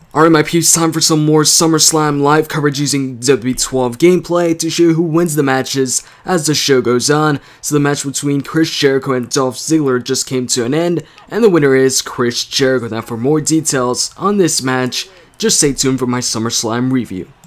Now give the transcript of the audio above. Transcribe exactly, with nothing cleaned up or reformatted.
Alright my peeps, time for some more SummerSlam live coverage using W W E twelve gameplay to show you who wins the matches as the show goes on. So the match between Chris Jericho and Dolph Ziggler just came to an end, and the winner is Chris Jericho. Now for more details on this match, just stay tuned for my SummerSlam review.